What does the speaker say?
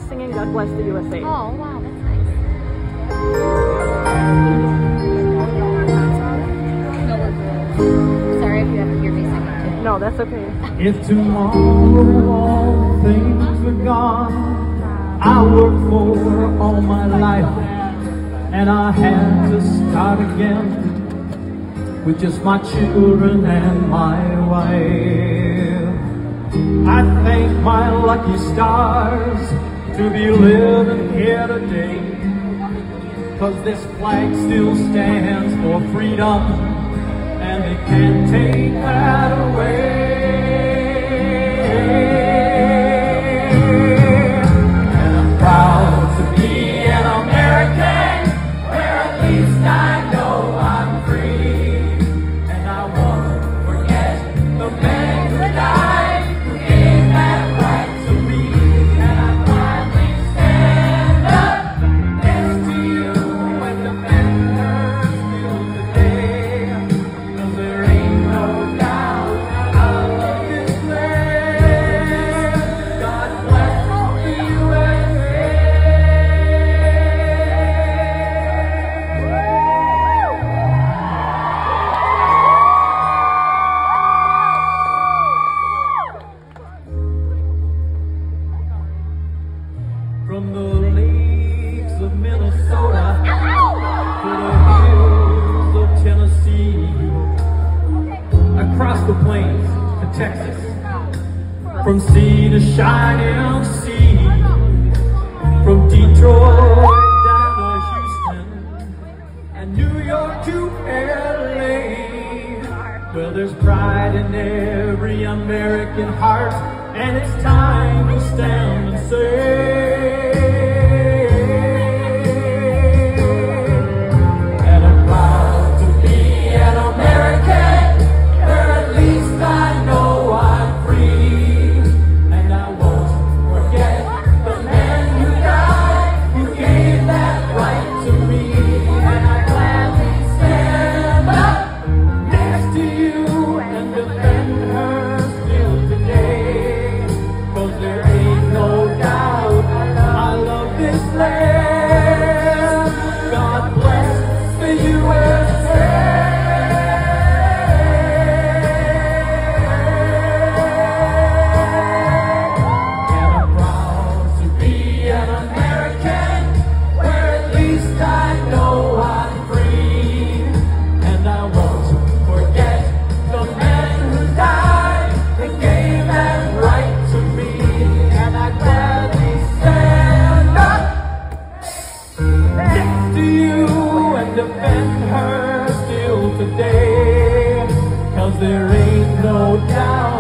singing God Bless the USA. Oh, wow, that's nice. Sorry if you have to hear me singing too. No, that's okay. If tomorrow all things are gone, I worked for all my life, and I had to start again with just my children and my wife. I thank my lucky stars to be living here today, 'cause this flag still stands for freedom, and they can't take that away. And I'm proud to be an American, where at least I know I'm free. And I won't forget the men who died, who gave that right to me. And I gladly stand up next to you and defend her still today. 'Cause there ain't no doubt I love this land. God bless the USA. From the lakes of Minnesota to the hills of Tennessee, across the plains to Texas, from sea to shining sea, from Detroit down to Houston, and New York to LA. Well, there's pride in every American heart, and it's time to stand and say, and I'm proud to be an American, where at least I know I'm free. And I won't forget the men who died, who gave that right to me. And I gladly stand up next to you and defend her still today. 'Cause there ain't no doubt I love this land. God bless the USA. And I'm proud to be an American, where at least I know I'm free. And I won't forget the men who died and gave that right to me. And I gladly stand up next to you and defend her still today. 'Cause there ain't no doubt